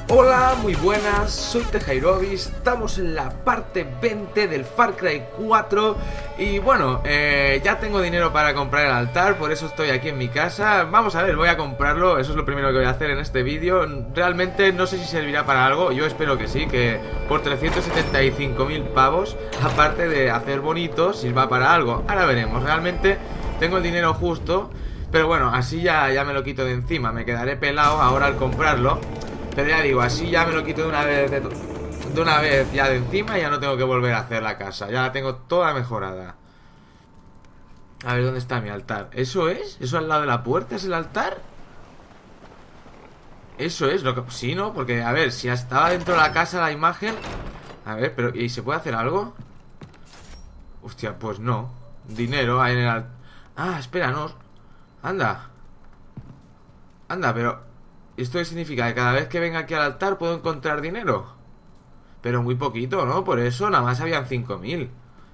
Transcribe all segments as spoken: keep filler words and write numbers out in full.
Hola, muy buenas, soy Tejairovis, estamos en la parte veinte del Far Cry cuatro. Y bueno, eh, ya tengo dinero para comprar el altar, por eso estoy aquí en mi casa. Vamos a ver, voy a comprarlo, eso es lo primero que voy a hacer en este vídeo. Realmente no sé si servirá para algo, yo espero que sí, que por trescientos setenta y cinco mil pavos, aparte de hacer bonito, sirva para algo. Ahora veremos, realmente tengo el dinero justo, pero bueno, así ya, ya me lo quito de encima, me quedaré pelado ahora al comprarlo. Pero ya digo, así ya me lo quito de una vez de, de una vez ya de encima y ya no tengo que volver a hacer la casa. Ya la tengo toda mejorada. A ver, ¿dónde está mi altar? ¿Eso es? ¿Eso al lado de la puerta es el altar? Eso es lo que... Sí, ¿no? Porque, a ver, si estaba dentro de la casa la imagen... A ver, pero... ¿Y se puede hacer algo? Hostia, pues no. Dinero ahí en el altar. Ah, espera, no. Anda. Anda, pero... ¿Esto qué significa? ¿Que cada vez que venga aquí al altar puedo encontrar dinero? Pero muy poquito, ¿no? Por eso nada más habían cinco mil.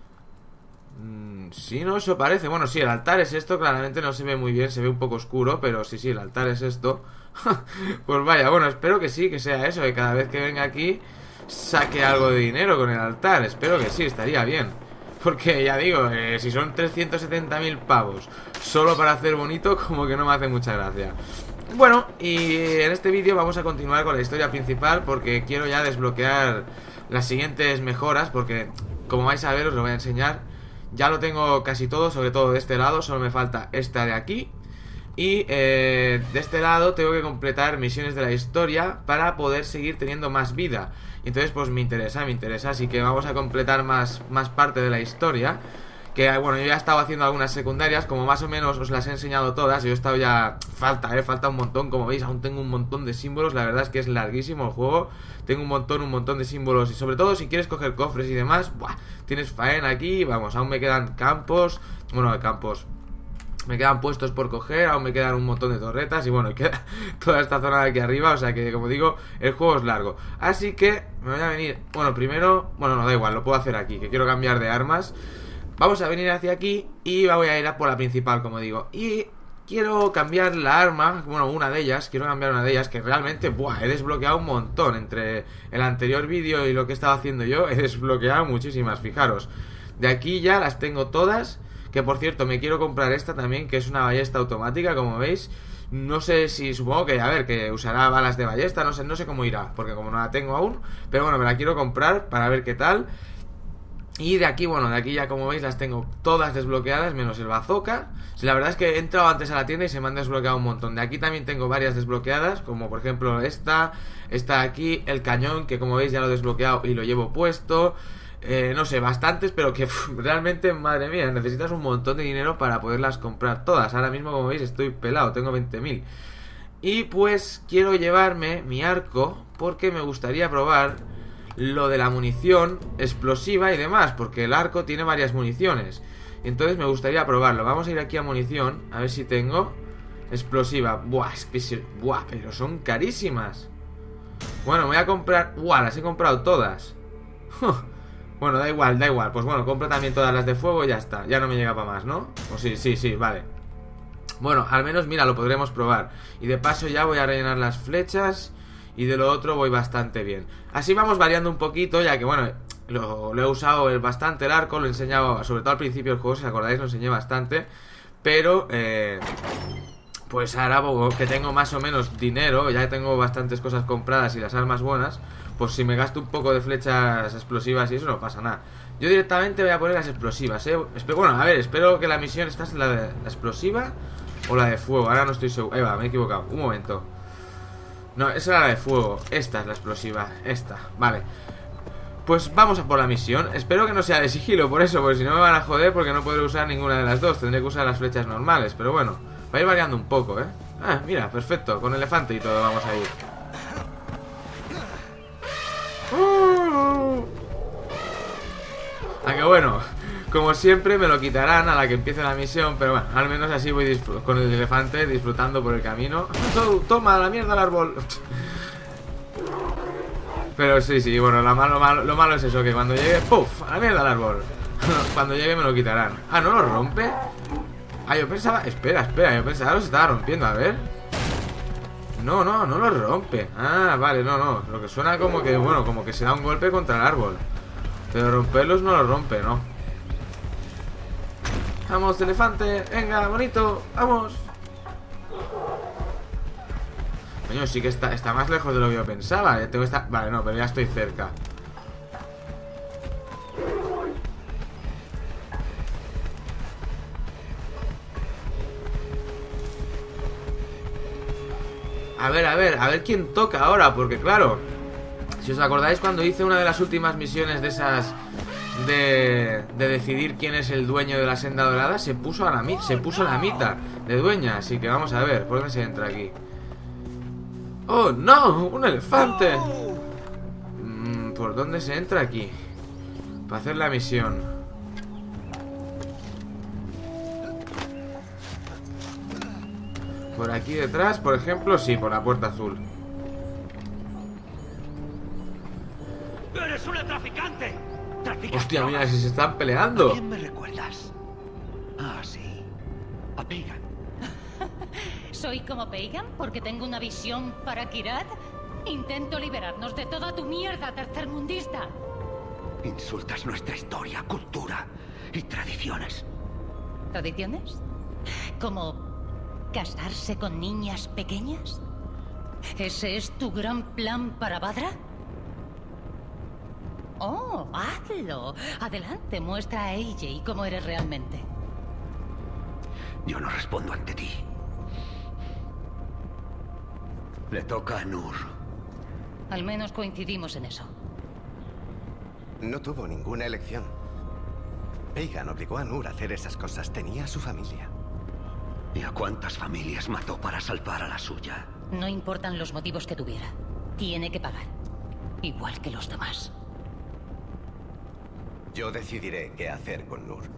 mm, Sí, no, eso parece. Bueno, sí, el altar es esto. Claramente no se ve muy bien, se ve un poco oscuro. Pero sí, sí, el altar es esto. Pues vaya, bueno, espero que sí, que sea eso. Que cada vez que venga aquí saque algo de dinero con el altar. Espero que sí, estaría bien. Porque ya digo, eh, si son trescientos setenta mil pavos solo para hacer bonito, como que no me hace mucha gracia. Bueno, y en este vídeo vamos a continuar con la historia principal, porque quiero ya desbloquear las siguientes mejoras, porque como vais a ver os lo voy a enseñar. Ya lo tengo casi todo, sobre todo de este lado, solo me falta esta de aquí. Y eh, de este lado tengo que completar misiones de la historia para poder seguir teniendo más vida. Entonces pues me interesa, me interesa, así que vamos a completar más, más parte de la historia. Que bueno, yo ya he estado haciendo algunas secundarias, como más o menos os las he enseñado todas. Yo he estado ya... Falta, eh, falta un montón, como veis, aún tengo un montón de símbolos. La verdad es que es larguísimo el juego. Tengo un montón, un montón de símbolos. Y sobre todo si quieres coger cofres y demás, ¡buah! Tienes faena aquí, vamos, aún me quedan campos. Bueno, campos... Me quedan puestos por coger, aún me quedan un montón de torretas. Y bueno, queda toda esta zona de aquí arriba. O sea que, como digo, el juego es largo. Así que me voy a venir... Bueno, primero... Bueno, no, da igual, lo puedo hacer aquí, que quiero cambiar de armas. Vamos a venir hacia aquí y voy a ir a por la principal, como digo. Y quiero cambiar la arma, bueno, una de ellas. Quiero cambiar una de ellas que realmente, buah, he desbloqueado un montón. Entre el anterior vídeo y lo que estaba haciendo yo, he desbloqueado muchísimas, fijaros. De aquí ya las tengo todas. Que por cierto, me quiero comprar esta también, que es una ballesta automática, como veis. No sé si, supongo que, a ver, que usará balas de ballesta, no sé, no sé cómo irá, porque como no la tengo aún. Pero bueno, me la quiero comprar para ver qué tal. Y de aquí, bueno, de aquí ya como veis las tengo todas desbloqueadas, menos el bazooka. La verdad es que he entrado antes a la tienda y se me han desbloqueado un montón. De aquí también tengo varias desbloqueadas, como por ejemplo esta, esta de aquí, el cañón, que como veis ya lo he desbloqueado y lo llevo puesto. eh, No sé, bastantes, pero que pff, realmente, madre mía, necesitas un montón de dinero para poderlas comprar todas. Ahora mismo, como veis, estoy pelado, tengo veinte mil. Y pues quiero llevarme mi arco, porque me gustaría probar lo de la munición explosiva y demás, porque el arco tiene varias municiones. Entonces me gustaría probarlo. Vamos a ir aquí a munición, a ver si tengo explosiva. Buah, es que se... Buah, pero son carísimas. Bueno, me voy a comprar... Buah, las he comprado todas. Bueno, da igual, da igual. Pues bueno, compro también todas las de fuego y ya está. Ya no me llega para más, ¿no? Pues sí, sí, sí, vale. Bueno, al menos, mira, lo podremos probar. Y de paso ya voy a rellenar las flechas. Y de lo otro voy bastante bien. Así vamos variando un poquito, ya que bueno, lo, lo he usado bastante el arco. Lo he enseñado, sobre todo al principio del juego, si os acordáis, lo enseñé bastante. Pero, eh, pues ahora que tengo más o menos dinero, ya tengo bastantes cosas compradas y las armas buenas, pues si me gasto un poco de flechas explosivas y eso no pasa nada. Yo directamente voy a poner las explosivas, ¿eh? Bueno, a ver, espero que la misión, ¿esta es la, de, la explosiva o la de fuego? Ahora no estoy seguro. Eh, va, me he equivocado, un momento. No, esa era la de fuego. Esta es la explosiva. Esta, vale. Pues vamos a por la misión. Espero que no sea de sigilo, por eso, porque si no me van a joder, porque no podré usar ninguna de las dos. Tendré que usar las flechas normales, pero bueno, va a ir variando un poco, ¿eh? Ah, mira, perfecto, con elefante y todo vamos a ir. uh. Aunque bueno, como siempre me lo quitarán a la que empiece la misión, pero bueno, al menos así voy con el elefante disfrutando por el camino. Toma, la mierda al árbol. Pero sí, sí, bueno, lo malo, malo, lo malo es eso, que cuando llegue, ¡puf! A la mierda al árbol. Cuando llegue me lo quitarán. Ah, ¿no lo rompe? Ah, yo pensaba, espera, espera, yo pensaba que lo se estaba rompiendo, a ver. No, no, no lo rompe. Ah, vale, no, no. Lo que suena como que, bueno, como que se da un golpe contra el árbol. Pero romperlos no lo rompe, ¿no? Vamos, elefante. Venga, bonito. Vamos. Coño, sí que está, está más lejos de lo que yo pensaba. Ya tengo esta... Vale, no, pero ya estoy cerca. A ver, a ver, a ver quién toca ahora. Porque claro, si os acordáis cuando hice una de las últimas misiones de esas de, de decidir quién es el dueño de la senda dorada, se puso a la, se puso la mitad de dueña. Así que vamos a ver, ¿por dónde se entra aquí? ¡Oh, no! ¡Un elefante! Mm, ¿por dónde se entra aquí? Para hacer la misión. Por aquí detrás, por ejemplo, sí, por la puerta azul. ¡Eres una traficante! ¡Traficante! Hostia, mira, si se están peleando. ¿A quién me recuerdas? Ah, sí. A Pagan. ¿Soy como Pagan porque tengo una visión para Kirat? Intento liberarnos de toda tu mierda tercermundista. Insultas nuestra historia, cultura y tradiciones. ¿Tradiciones? ¿Como casarse con niñas pequeñas? ¿Ese es tu gran plan para Badra? Oh, hazlo. Adelante, muestra a A J cómo eres realmente. Yo no respondo ante ti. Le toca a Nur. Al menos coincidimos en eso. No tuvo ninguna elección. Pagan obligó a Nur a hacer esas cosas. Tenía a su familia. ¿Y a cuántas familias mató para salvar a la suya? No importan los motivos que tuviera. Tiene que pagar. Igual que los demás. Yo decidiré qué hacer con Nur.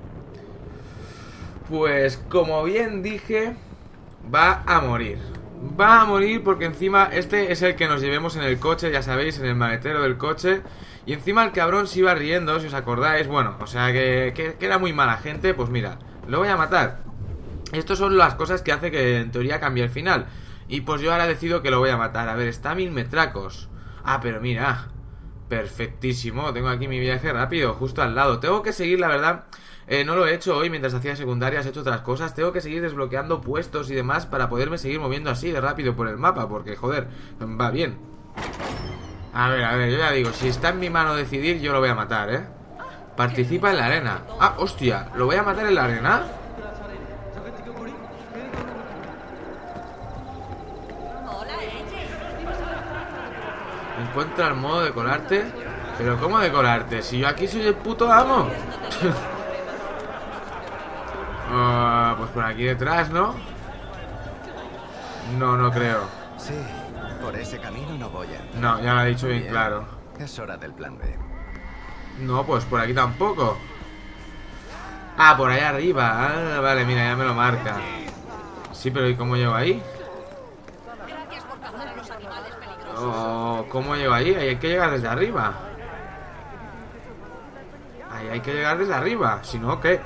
Pues como bien dije, va a morir. Va a morir porque encima este es el que nos llevemos en el coche, ya sabéis, en el maletero del coche. Y encima el cabrón se iba riendo, si os acordáis. Bueno, o sea que, que, que era muy mala gente. Pues mira, lo voy a matar. Estas son las cosas que hace que en teoría cambie el final. Y pues yo ahora decido que lo voy a matar. A ver, está a mil metracos. Ah, pero mira, perfectísimo. Tengo aquí mi viaje rápido, justo al lado. Tengo que seguir, la verdad, eh, no lo he hecho hoy mientras hacía secundarias. He hecho otras cosas. Tengo que seguir desbloqueando puestos y demás para poderme seguir moviendo así de rápido por el mapa. Porque, joder, va bien. A ver, a ver, yo ya digo, si está en mi mano decidir, yo lo voy a matar, ¿eh? Participa en la arena. Ah, hostia, ¿lo voy a matar en la arena? Encuentra el modo de colarte. ¿Pero cómo de colarte? Si yo aquí soy el puto amo. uh, Pues por aquí detrás, ¿no? No, no creo. Sí, por ese camino no voy a... No, ya lo ha dicho bien, bien claro. Es hora del plan B. No, pues por aquí tampoco. Ah, por allá arriba. Ah, vale, mira, ya me lo marca. Sí, pero ¿y cómo llego ahí? Oh, ¿cómo llego ahí? Ahí hay que llegar desde arriba. Ahí hay que llegar desde arriba. Si no, ¿qué?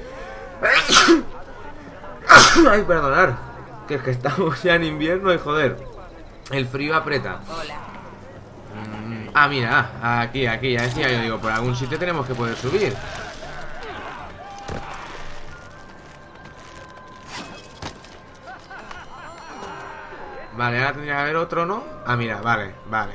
Ay, perdonar. Que es que estamos ya en invierno y joder, el frío aprieta. mm, Ah, mira, aquí, aquí, ya decía yo, digo, por algún sitio tenemos que poder subir. Vale, ahora tendría que haber otro, ¿no? Ah, mira, vale, vale.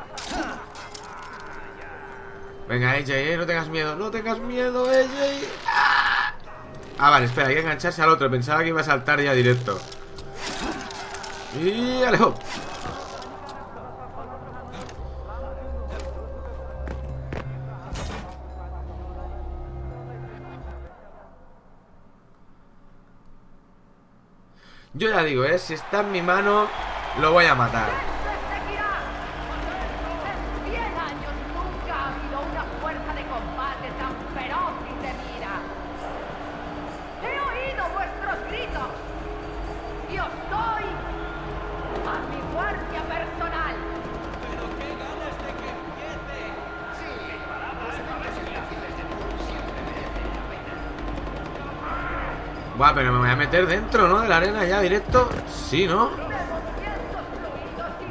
Venga, A J, eh, no tengas miedo. No tengas miedo, A J. Ah, ah, vale, espera, hay que engancharse al otro. Pensaba que iba a saltar ya directo. Y alejo. Yo ya digo, eh, si está en mi mano, lo voy a matar. En cien años nunca ha habido una fuerza de combate tan feroz y temida. He oído vuestros gritos y os doy a mi guardia personal. ¡Pero qué ganas de que empiece! Sí, los representantes de Nur siempre merecen la pena. Buah, pero me voy a meter dentro, ¿no? De la arena ya directo. Sí, ¿no? Vemos cientos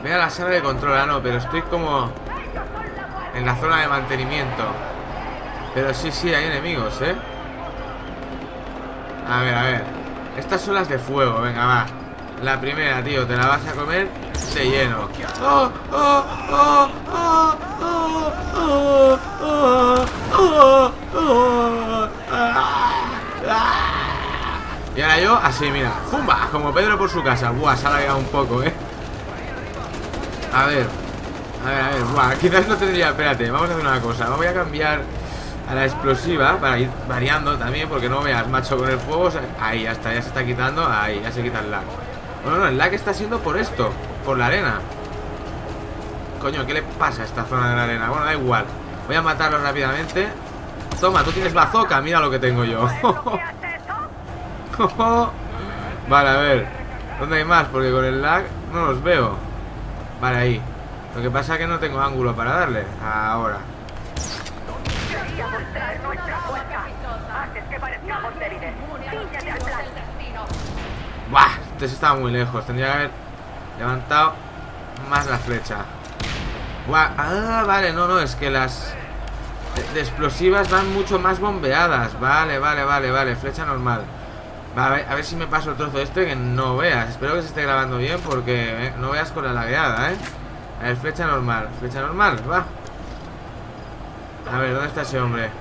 Voy a la sala de control, ah, no, pero estoy como en la zona de mantenimiento. Pero sí, sí, hay enemigos, ¿eh? A ver, a ver. Estas son las de fuego, venga, va. La primera, tío, te la vas a comer de lleno. ¡Oh, oh, oh, oh, oh, oh, oh, oh, oh, ah! Y ahora yo, así, mira, ¡pumba! Como Pedro por su casa. Buah, se ha alargado un poco, ¿eh? A ver, a ver, a ver, buah, quizás no tendría, espérate, vamos a hacer una cosa. Voy a cambiar a la explosiva para ir variando también, porque no veas, macho, con el fuego, o sea, ahí, ya está, ya se está quitando, ahí, ya se quita el lag. Bueno, no, el lag está siendo por esto, por la arena. Coño, ¿qué le pasa a esta zona de la arena? Bueno, da igual, voy a matarlo rápidamente. Toma, tú tienes bazooka, mira lo que tengo yo. Vale, a ver, ¿dónde hay más? Porque con el lag no los veo. Vale, ahí. Lo que pasa es que no tengo ángulo para darle. Ahora. Buah, este estaba muy lejos. Tendría que haber levantado más la flecha. Buah, ah, vale, no, no, es que las de, de explosivas van mucho más bombeadas. Vale, vale, vale, vale, flecha normal. Va, a ver, a ver si me paso el trozo este que no veas. Espero que se esté grabando bien porque eh, no veas con la lagueada, ¿eh? A ver, flecha normal, flecha normal, va. A ver, ¿dónde está ese hombre?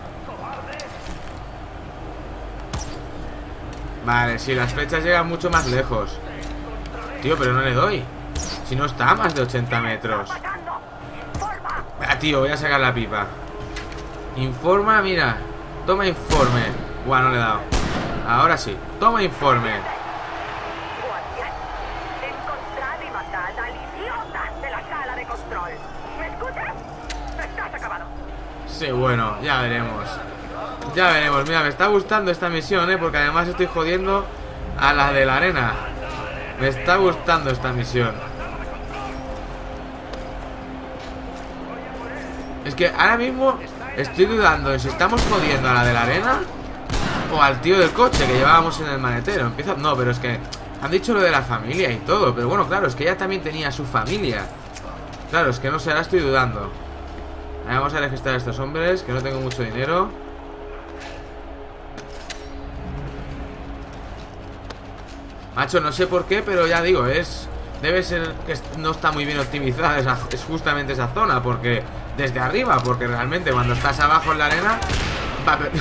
Vale, sí, las flechas llegan mucho más lejos. Tío, pero no le doy. Si no está a más de ochenta metros. Ah, tío, voy a sacar la pipa. Informa, mira. Toma informe. Buah, no le he dado. Ahora sí, toma informe. Encontrad y matad al idiota de la sala de control. ¿Me escuchas? Estás acabado. Sí, bueno, ya veremos. Ya veremos, mira, me está gustando esta misión, ¿eh? Porque además estoy jodiendo a la de la arena. Me está gustando esta misión. Es que ahora mismo estoy dudando de si estamos jodiendo a la de la arena o al tío del coche que llevábamos en el maletero. Empieza... No, pero es que han dicho lo de la familia y todo. Pero bueno, claro, es que ella también tenía su familia. Claro, es que no sé, ahora estoy dudando. Ahora vamos a registrar a estos hombres, que no tengo mucho dinero. Macho, no sé por qué, pero ya digo, es... Debe ser que no está muy bien optimizada esa, es justamente esa zona, porque... Desde arriba, porque realmente cuando estás abajo en la arena... Va, per...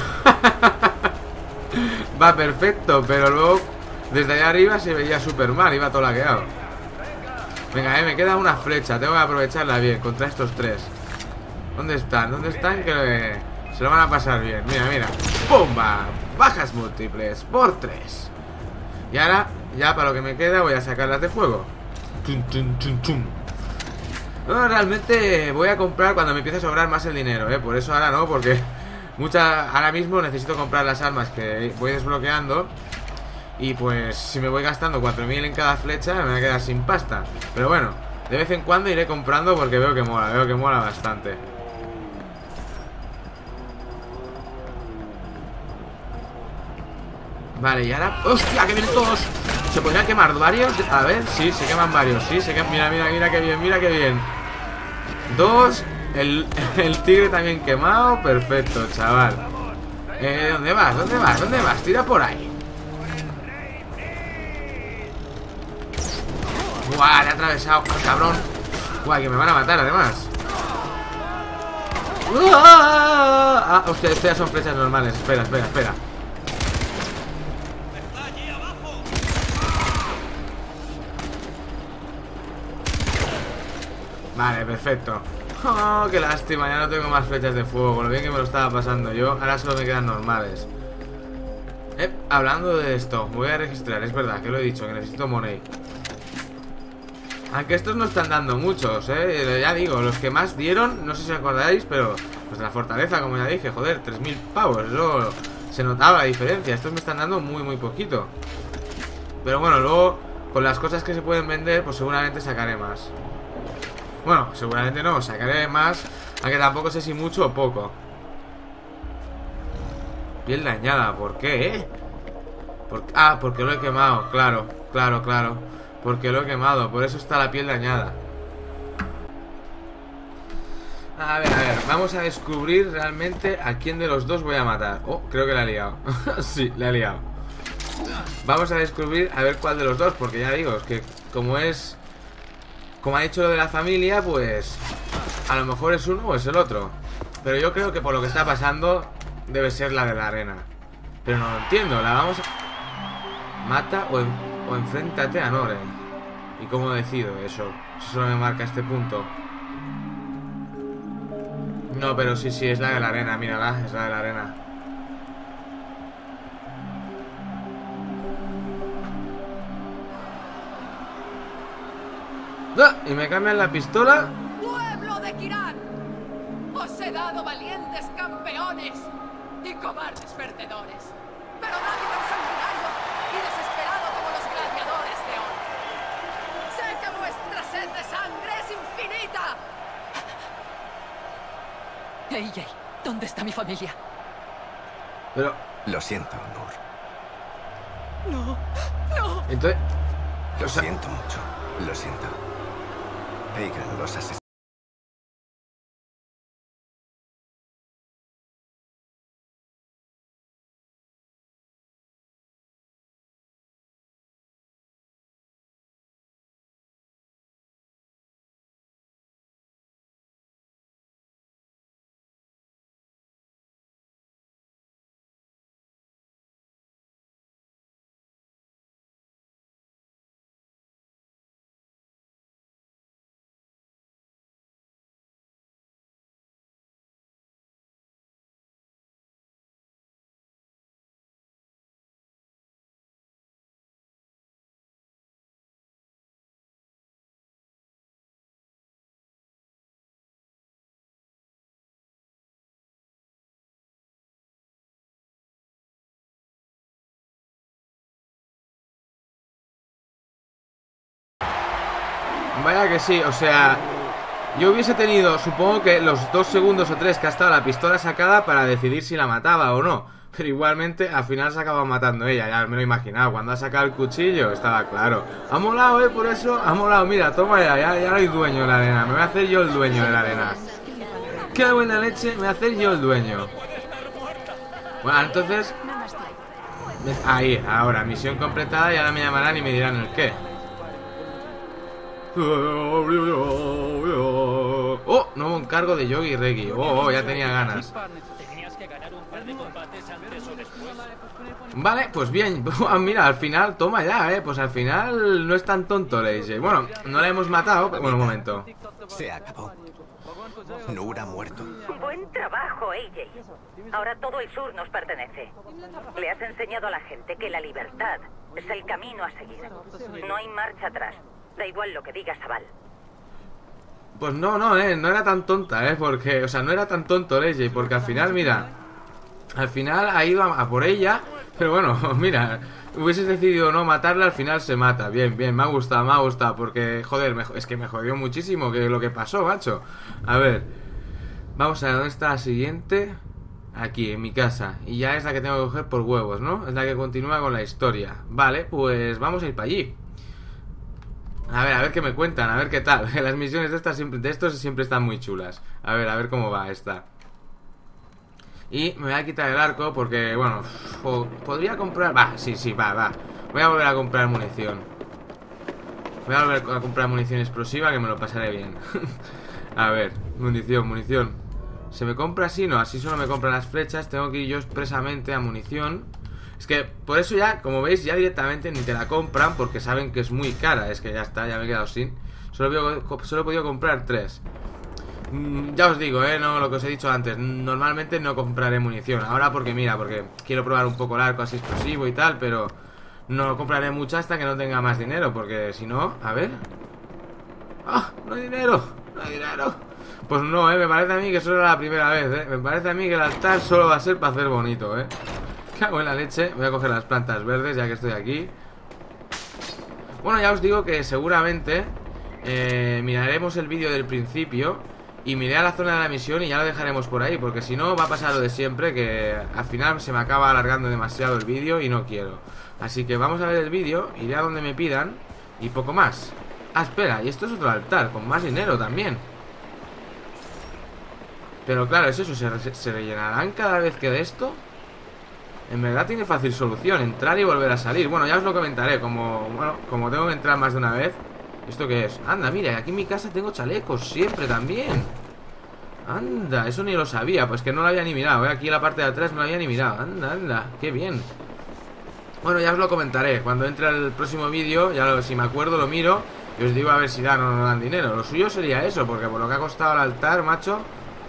va perfecto, pero luego... Desde allá arriba se veía súper mal, iba todo laqueado. Venga, eh, me queda una flecha, tengo que aprovecharla bien contra estos tres. ¿Dónde están? ¿Dónde están? Que se lo van a pasar bien. Mira, mira. ¡Pumba! Bajas múltiples por tres. Y ahora, ya para lo que me queda, voy a sacarlas de fuego. Tum, tum, tum, tum. No, realmente voy a comprar cuando me empiece a sobrar más el dinero, ¿eh? Por eso ahora no, porque mucha, ahora mismo necesito comprar las armas que voy desbloqueando. Y pues si me voy gastando cuatro mil en cada flecha me voy a quedar sin pasta. Pero bueno, de vez en cuando iré comprando porque veo que mola, veo que mola bastante. Vale, y ahora... ¡Hostia, que vienen todos! ¿Se podrían quemar varios? A ver, sí, se queman varios, sí, se queman... Mira, mira, mira qué bien, mira qué bien. Dos, el, el tigre también quemado. Perfecto, chaval. eh, ¿Dónde vas? ¿Dónde vas? ¿Dónde vas? Tira por ahí. Buah, le he atravesado, cabrón. Buah, que me van a matar además. Ah, hostia, estas ya son flechas normales. Espera, espera, espera. Vale, perfecto. Oh, qué lástima, ya no tengo más flechas de fuego. Lo bien que me lo estaba pasando yo. Ahora solo me quedan normales. Eh, hablando de esto, voy a registrar, es verdad que lo he dicho, que necesito money. Aunque estos no están dando muchos, eh. Ya digo, los que más dieron, no sé si os acordáis, pero los de la fortaleza, como ya dije, joder, tres mil pavos. Eso se notaba la diferencia. Estos me están dando muy, muy poquito. Pero bueno, luego, con las cosas que se pueden vender, pues seguramente sacaré más. Bueno, seguramente no, sacaré más. Aunque tampoco sé si mucho o poco. Piel dañada, ¿por qué, eh? ¿Por... Ah, porque lo he quemado, claro, claro, claro. Porque lo he quemado, por eso está la piel dañada. A ver, a ver, vamos a descubrir realmente a quién de los dos voy a matar. Oh, creo que la he liado. Sí, la he liado. Vamos a descubrir a ver cuál de los dos, porque ya digo, es que como es... Como ha dicho lo de la familia, pues... A lo mejor es uno o es el otro. Pero yo creo que por lo que está pasando, debe ser la de la arena. Pero no lo entiendo, la vamos a... Mata o, en... o enfréntate a Nore. ¿Y cómo decido eso? Eso solo me marca este punto. No, pero sí, sí, es la de la arena, mírala, es la de la arena. ¡Ah! Y me cambian la pistola. ¡Pueblo de Kiran! Os he dado valientes campeones y cobardes perdedores, pero nadie tan sanguinario y desesperado como los gladiadores de hoy. Sé que vuestra sed de sangre es infinita. A J, ¿dónde está mi familia? Pero... Lo siento, Nur. No, no. Entonces... Lo o sea... siento mucho. Lo siento. Pagan los asesinos. Vaya que sí, o sea... Yo hubiese tenido, supongo que los dos segundos o tres que ha estado la pistola sacada para decidir si la mataba o no. Pero igualmente, al final se acaba matando ella, ya me lo he imaginado. Cuando ha sacado el cuchillo, estaba claro. Ha molado, eh, por eso, ha molado. Mira, toma ya, ya, ya no hay dueño de la arena. Me voy a hacer yo el dueño de la arena. Qué buena leche, me voy a hacer yo el dueño. Bueno, entonces... Ahí, ahora, misión completada y ahora me llamarán y me dirán el qué. Oh, nuevo encargo de Yogi Reggie. Oh, oh, ya tenía ganas. Vale, pues bien. Mira, al final, toma ya, eh. Pues al final no es tan tonto el A J. Bueno, no la hemos matado. Bueno, un momento. Se acabó. Nur ha muerto. Buen trabajo, A J. Ahora todo el sur nos pertenece. Le has enseñado a la gente que la libertad es el camino a seguir. No hay marcha atrás. Da igual lo que diga Sabal. Pues no, no, eh, no era tan tonta, eh, porque, o sea, no era tan tonto el A J, porque al final, mira, al final ha ido a, a por ella, pero bueno, mira, hubieses decidido no matarla, al final se mata. Bien, bien, me ha gustado, me ha gustado, porque, joder, me, es que me jodió muchísimo que lo que pasó, macho. A ver, vamos a ver, ¿dónde está la siguiente? Aquí, en mi casa, y ya es la que tengo que coger por huevos, ¿no? Es la que continúa con la historia. Vale, pues vamos a ir para allí. A ver, a ver qué me cuentan, a ver qué tal. Las misiones de estas siempre, de estos siempre están muy chulas. A ver, a ver cómo va esta. Y me voy a quitar el arco porque, bueno, podría comprar... Va, sí, sí, va, va. Voy a volver a comprar munición. Voy a volver a comprar munición explosiva, que me lo pasaré bien. A ver, munición, munición. ¿Se me compra así? No, así solo me compran las flechas. Tengo que ir yo expresamente a munición. Es que por eso ya, como veis, ya directamente ni te la compran porque saben que es muy cara. Es que ya está, ya me he quedado sin. Solo he, solo he podido comprar tres. mm, Ya os digo, eh, no lo que os he dicho antes. Normalmente no compraré munición. Ahora porque mira, porque quiero probar un poco el arco así explosivo y tal. Pero no compraré mucho hasta que no tenga más dinero. Porque si no, a ver. ¡Ah! No hay dinero, no hay dinero. Pues no, eh, me parece a mí que solo era la primera vez, eh. Me parece a mí que el altar solo va a ser para hacer bonito, eh. Cago en la leche. Voy a coger las plantas verdes ya que estoy aquí. Bueno, ya os digo que seguramente eh, miraremos el vídeo del principio y miré a la zona de la misión y ya lo dejaremos por ahí, porque si no va a pasar lo de siempre, que al final se me acaba alargando demasiado el vídeo y no quiero. Así que vamos a ver el vídeo, iré a donde me pidan y poco más. Ah, espera, y esto es otro altar con más dinero también. Pero claro, es eso, ¿se, re ¿se rellenarán cada vez que de esto? En verdad tiene fácil solución, entrar y volver a salir. Bueno, ya os lo comentaré, como, bueno, como tengo que entrar más de una vez. ¿Esto qué es? Anda, mira, aquí en mi casa tengo chalecos, siempre también. Anda, eso ni lo sabía, pues que no lo había ni mirado, ¿eh? Aquí en la parte de atrás no lo había ni mirado. Anda, anda, qué bien. Bueno, ya os lo comentaré, cuando entre el próximo vídeo, ya lo, si me acuerdo lo miro y os digo a ver si dan o no dan dinero. Lo suyo sería eso, porque por lo que ha costado el altar, macho.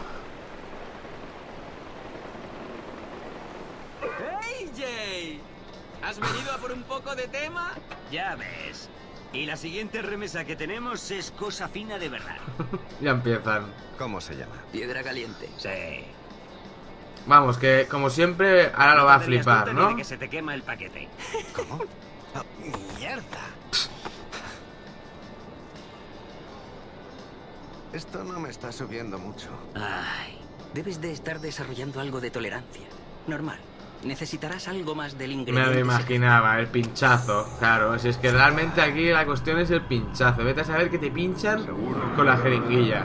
¡Hey, Jay! ¿Has venido a por un poco de tema? Ya ves. Y la siguiente remesa que tenemos es cosa fina de verdad. Ya empiezan. ¿Cómo se llama? Piedra caliente. Sí. Vamos, que como siempre, ahora lo va a te darías flipar, cuenta ni ¿no? de que se te quema el paquete. ¿Cómo? Oh, ¡mierda! Esto no me está subiendo mucho. Ay, debes de estar desarrollando algo de tolerancia. Normal. Necesitarás algo más del Me ingrediente. lo imaginaba, el pinchazo. Claro, si es que realmente aquí la cuestión es el pinchazo. Vete a saber que te pinchan con la jeringuilla.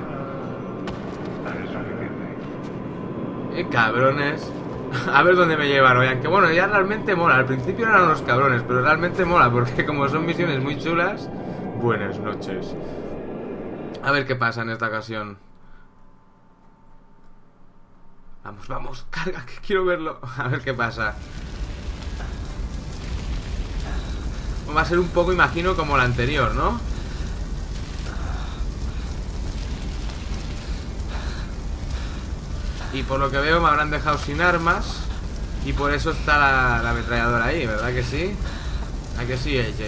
Eh, cabrones. A ver dónde me llevan hoy. Aunque bueno, ya realmente mola. Al principio eran unos cabrones, pero realmente mola. Porque como son misiones muy chulas. Buenas noches. A ver qué pasa en esta ocasión. Vamos, vamos, carga, que quiero verlo. A ver qué pasa. Va a ser un poco, imagino, como la anterior, ¿no? Y por lo que veo me habrán dejado sin armas. Y por eso está la, la ametralladora ahí, ¿verdad que sí? ¿A que sí, A J?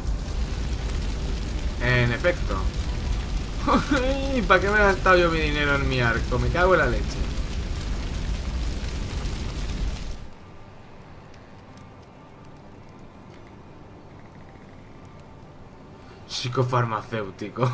En efecto. ¿Para qué me he gastado yo mi dinero en mi arco? Me cago en la leche. Psicofarmacéutico.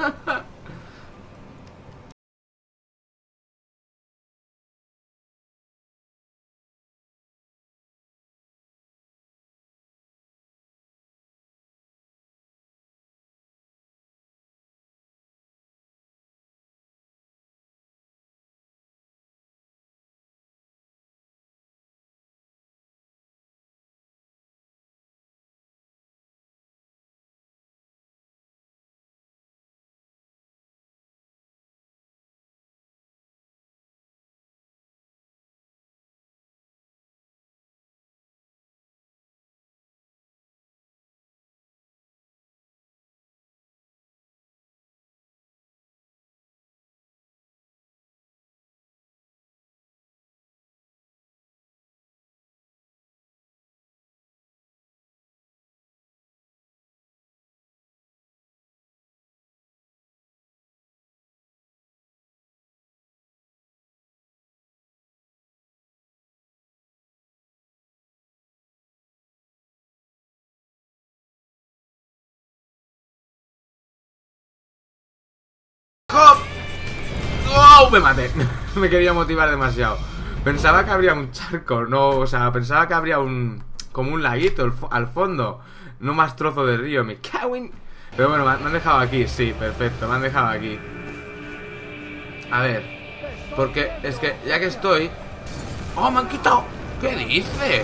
¡Oh! Me maté. Me quería motivar demasiado. Pensaba que habría un charco. No, o sea, pensaba que habría un... como un laguito al fondo. No más trozo de río. Me cago en... Pero bueno, me han dejado aquí. Sí, perfecto, me han dejado aquí. A ver. Porque es que ya que estoy... ¡Oh, me han quitado! ¿Qué dices?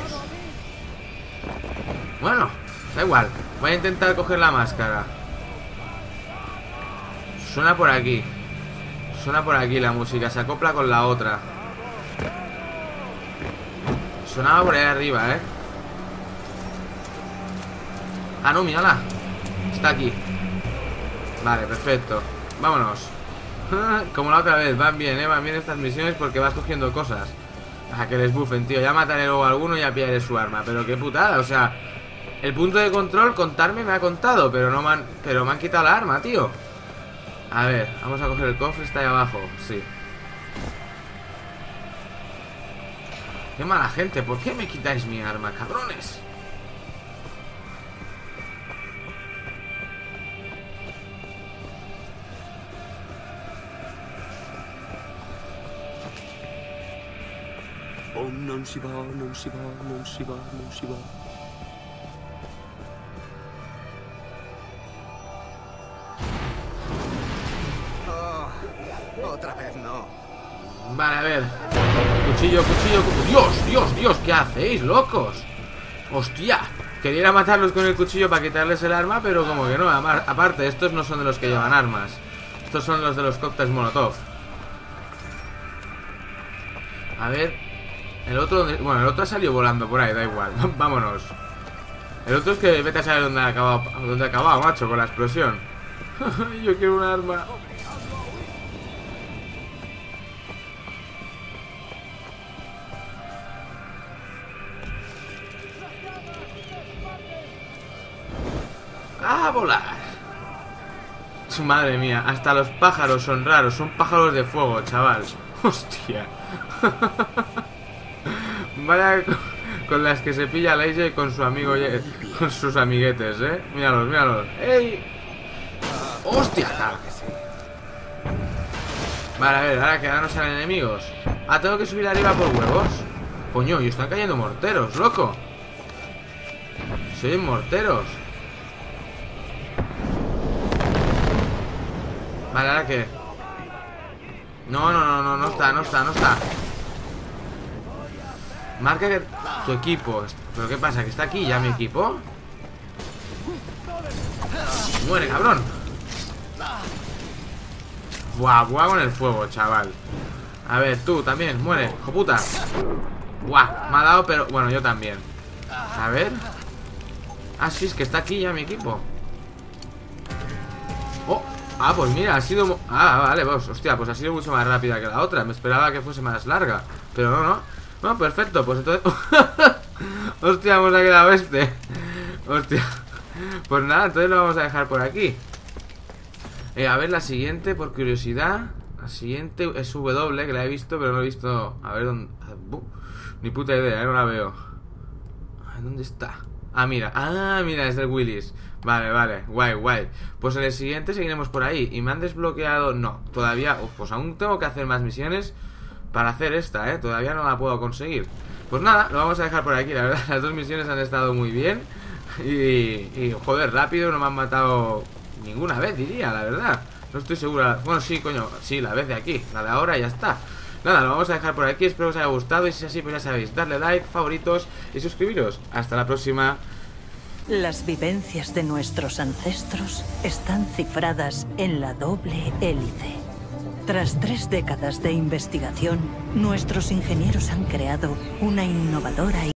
Bueno, da igual. Voy a intentar coger la máscara. Suena por aquí. Suena por aquí la música, se acopla con la otra. Sonaba por ahí arriba, ¿eh? Ah, no, mírala. Está aquí. Vale, perfecto. Vámonos. Como la otra vez, van bien, ¿eh? Van bien estas misiones porque vas cogiendo cosas. A que les buffen, tío. Ya mataré luego a alguno y ya pillaré su arma. Pero qué putada, o sea... El punto de control, contarme me ha contado. Pero no me han... Pero me han quitado la arma, tío. A ver, vamos a coger el cofre, está ahí abajo, sí. Qué mala gente, ¿por qué me quitáis mi arma, cabrones? Om non si va, non si va, non si va, non si va. Otra vez no. Vale, a ver. Cuchillo, cuchillo, cuchillo. Dios, Dios, Dios, ¿qué hacéis, locos? Hostia. Quería ir a matarlos con el cuchillo para quitarles el arma, pero como que no. Aparte, estos no son de los que llevan armas. Estos son los de los cócteles Molotov. A ver. El otro, bueno, el otro ha salido volando por ahí, da igual. Vámonos. El otro es que vete a saber dónde ha acabado, dónde ha acabado, macho, con la explosión. Yo quiero un arma. ¡A volar! Madre mía, hasta los pájaros son raros. Son pájaros de fuego, chaval. Hostia. Vaya con las que se pilla la A J con su amigo, con sus amiguetes, eh. Míralos, míralos. ¡Ey! ¡Hostia! Vale, a ver, ahora que ahora no salen enemigos. Ah, tengo que subir arriba por huevos. Coño, y están cayendo morteros, loco. Se oyen morteros. Vale, ¿ahora qué? No, no, no, no, no está, no está, no está. Marca que tu equipo. ¿Pero qué pasa? ¿Que está aquí ya mi equipo? Muere, cabrón. Buah, buah con el fuego, chaval. A ver, tú también, muere, hijo puta. Buah, me ha dado, pero... Bueno, yo también. A ver. Ah, sí, es que está aquí ya mi equipo. Oh, ah, pues mira, ha sido... Ah, vale, vos, hostia, pues ha sido mucho más rápida que la otra. Me esperaba que fuese más larga, pero no, no. No, perfecto, pues entonces... Hostia, hemos quedado este. Hostia. Pues nada, entonces lo vamos a dejar por aquí. eh, A ver, la siguiente, por curiosidad. La siguiente es W, que la he visto, pero no he visto... A ver, ¿dónde? Ni puta idea, eh, no la veo. A ver, ¿dónde está? Ah, mira, ah, mira, es del Willis. Vale, vale, guay, guay. Pues en el siguiente seguiremos por ahí. ¿Y me han desbloqueado? No, todavía... Uf, pues aún tengo que hacer más misiones para hacer esta, eh, todavía no la puedo conseguir. Pues nada, lo vamos a dejar por aquí. La verdad, las dos misiones han estado muy bien. Y, y joder, rápido, no me han matado ninguna vez, diría, la verdad. No estoy segura. Bueno, sí, coño, sí, la vez de aquí, la de ahora, ya está. Nada, lo vamos a dejar por aquí. Espero que os haya gustado. Y si es así, pues ya sabéis, darle like, favoritos y suscribiros. Hasta la próxima. Las vivencias de nuestros ancestros están cifradas en la doble hélice. Tras tres décadas de investigación, nuestros ingenieros han creado una innovadora